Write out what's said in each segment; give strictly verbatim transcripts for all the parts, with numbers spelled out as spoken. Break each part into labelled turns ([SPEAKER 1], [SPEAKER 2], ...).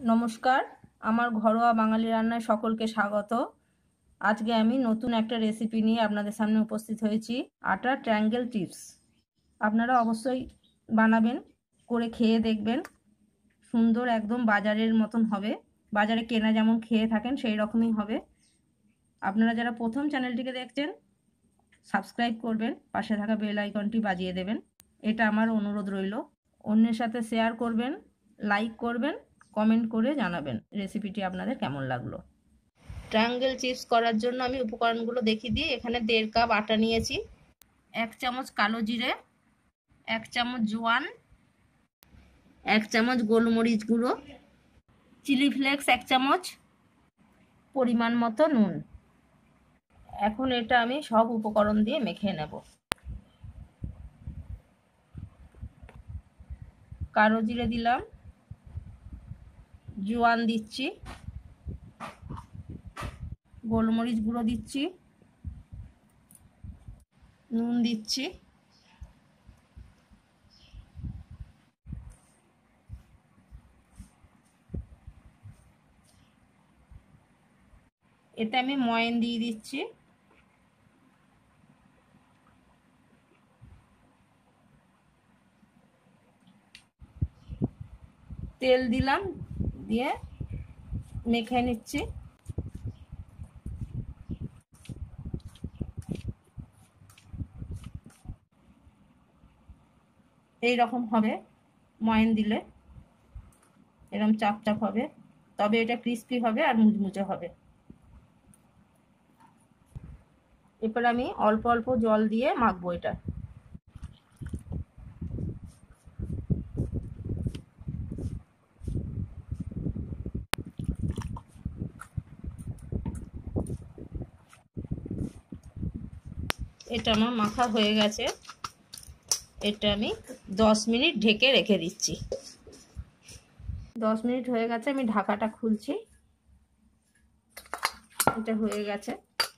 [SPEAKER 1] নমস্কার, আমার ঘরোয়া বাঙালি রান্নায় সকলকে স্বাগত। আজকে আমি নতুন একটা রেসিপি নিয়ে আপনাদের সামনে উপস্থিত হয়েছি, আটার ট্রায়াঙ্গেল চিপস। আপনারা অবশ্যই বানাবেন, করে খেয়ে দেখবেন। সুন্দর একদম বাজারের মতন হবে, বাজারে কেনা যেমন খেয়ে থাকেন সেই রকমই হবে। আপনারা যারা প্রথম চ্যানেলটিকে দেখছেন সাবস্ক্রাইব করবেন, পাশে থাকা বেল আইকনটি বাজিয়ে দেবেন, এটা আমার অনুরোধ রইল। অন্যের সাথে শেয়ার করবেন, লাইক করবেন, কমেন্ট করে জানাবেন রেসিপিটি আপনাদের কেমন লাগলো। ট্রায়াঙ্গেল চিপস করার জন্য আমি উপকরণগুলো দেখিয়ে দিই। এখানে দেড় কাপ আটা নিয়েছি, এক চামচ কালো জিরে, এক চামচ জোয়ান, এক চামচ গোলমরিচ গুঁড়ো, চিলি ফ্লেক্স এক চামচ, পরিমাণ মতো নুন। এখন এটা আমি সব উপকরণ দিয়ে মেখে নেব। কালো জিরে দিলাম, জোয়ান দিচ্ছি, গোলমরিচ গুঁড়ো দিচ্ছি, নুন দিচ্ছি, এতে আমি ময়ান দিয়ে দিচ্ছি, তেল দিলাম, দিয়ে মেখে নিচ্ছি। এই রকম হবে, ময়ান দিলে এরকম চাপ চাপ হবে, তবে এটা ক্রিস্পি হবে আর মুচমুচে হবে। এরপর আমি অল্প অল্প জল দিয়ে মাখবো এটা। এটা আমার মাখা হয়ে গেছে, এটা আমি দশ মিনিট ঢেকে রেখে দিচ্ছি। দশ মিনিট হয়ে গেছে, আমি ঢাকাটা খুলছি। এটা হয়ে গেছে।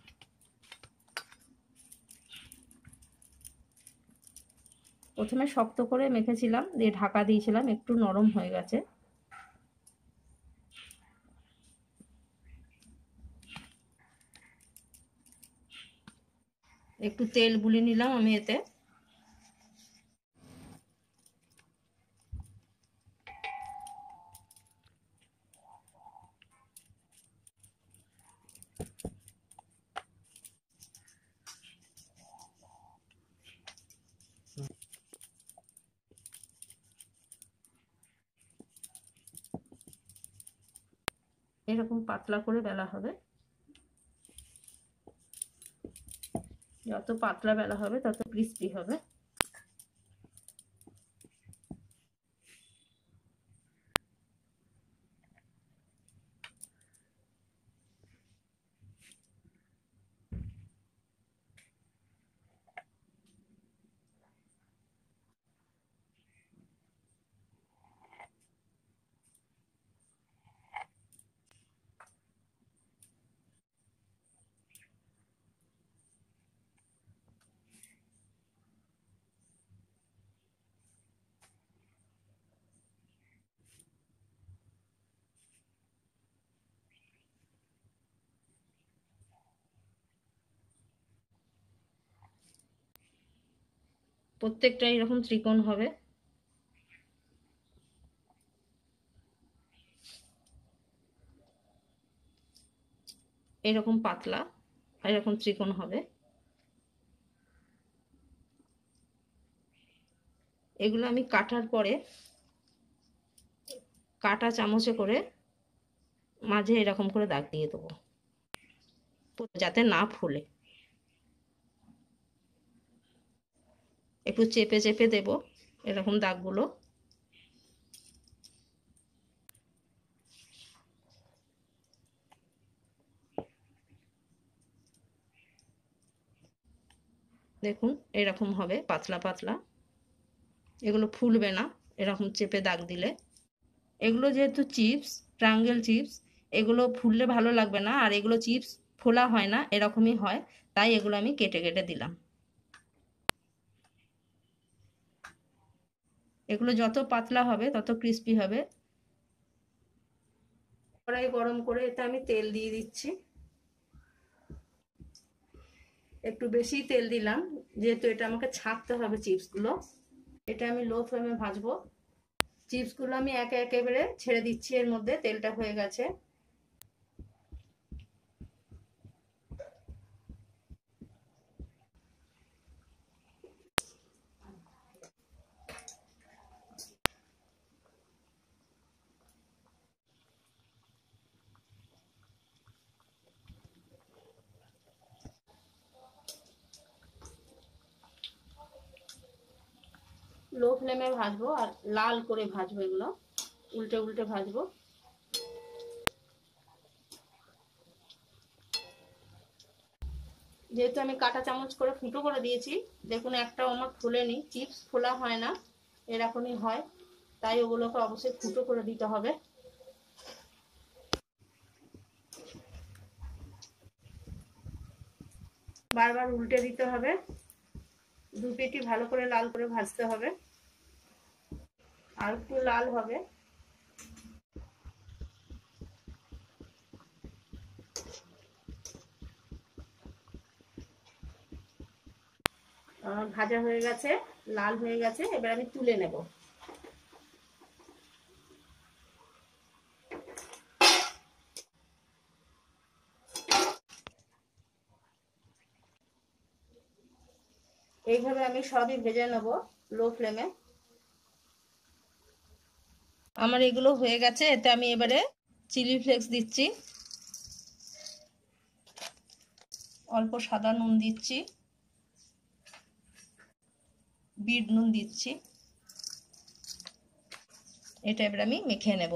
[SPEAKER 1] প্রথমে শক্ত করে মেখেছিলাম, দিয়ে ঢাকা দিয়েছিলাম, একটু নরম হয়ে গেছে। একটু তেল বুলিয়ে নিলাম আমি এতে। এরকম পাতলা করে বেলা হবে, যত পাতলা বেলা হবে তত ক্রিস্পি হবে। প্রত্যেকটা এরকম ত্রিকোণ হবে। এরকম পাতলা, এরকম ত্রিকোণ হবে। এগুলো আমি কাটার পরে কাটা চামচে করে মাঝে এরকম করে দাগ দিয়ে দেবো, যাতে না ফুলে। একটু চেপে চেপে দেব এরকম দাগগুলো। দেখুন এরকম হবে পাতলা পাতলা, এগুলো ফুলবে না এরকম চেপে দাগ দিলে। এগুলো যেহেতু চিপস, ট্রায়াঙ্গেল চিপস, এগুলো ফুললে ভালো লাগবে না, আর এগুলো চিপস ফোলা হয় না, এরকমই হয়, তাই এগুলো আমি কেটে কেটে দিলাম। এগুলো যত পাতলা হবে তত ক্রিস্পি হবে। কড়াই গরম করে এতে আমি তেল দিয়ে দিচ্ছি। একটু বেশি তেল দিলাম, যেহেতু এটা আমাকে ছাড়তে হবে চিপসগুলো। এটা আমি লো ফ্লেমে ভাজবো। চিপসগুলো আমি একে একেবারে ছেড়ে দিচ্ছি, এর মধ্যে তেলটা হয়ে গেছে। লো ফ্লেমে ভাজবো আর লাল করে ভাজবো, এগুলো উল্টে উল্টে ভাজবো। যেহেতু আমি কাঁটা চামচ করে ফুটো করে দিয়েছি, দেখুন একটাও আমার ফোলেনি। চিপস ফোলা হয় না, এরকমই হয়, তাই ওগুলোকে অবশ্যই ফুটো করে দিতে হবে। বারবার উল্টে দিতে হবে, দু পিঠই ভালো করে লাল করে ভাজতে হবে। আর একটু লাল হবে। ভাজা হয়ে গেছে, লাল হয়ে গেছে, এবার আমি তুলে নেব। এইভাবে আমি সবই ভেজে নেব লো ফ্লেমে। আমার এগুলো হয়ে গেছে, এতে আমি এবারে চিলি ফ্লেক্স দিচ্ছি, অল্প সাদা নুন দিচ্ছি, বিট নুন দিচ্ছি। এটা এবার আমি মেখে নেব।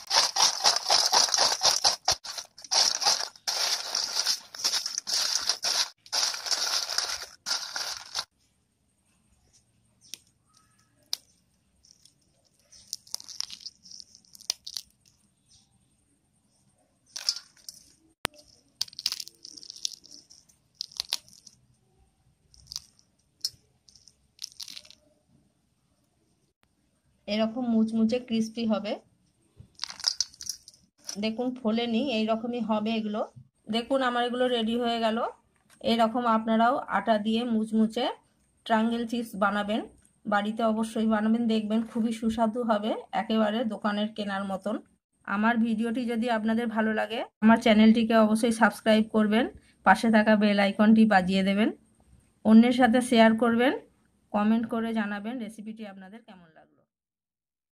[SPEAKER 1] এরকম মুচমুচে ক্রিস্পি হবে। দেখুন ফোলেনি, এইরকমই হবে এগুলো। দেখুন আমার এগুলো রেডি হয়ে গেল। এরকম আপনারাও আটা দিয়ে মুচমুচে ট্রায়াঙ্গেল চিপস বানাবেন, বাড়িতে অবশ্যই বানাবেন, দেখবেন খুবই সুস্বাদু হবে, একেবারে দোকানের কেনার মতন। আমার ভিডিওটি যদি আপনাদের ভালো লাগে, আমার চ্যানেলটিকে অবশ্যই সাবস্ক্রাইব করবেন, পাশে থাকা বেল আইকনটি বাজিয়ে দেবেন, অন্যের সাথে শেয়ার করবেন, কমেন্ট করে জানাবেন রেসিপিটি আপনাদের কেমন লাগবে।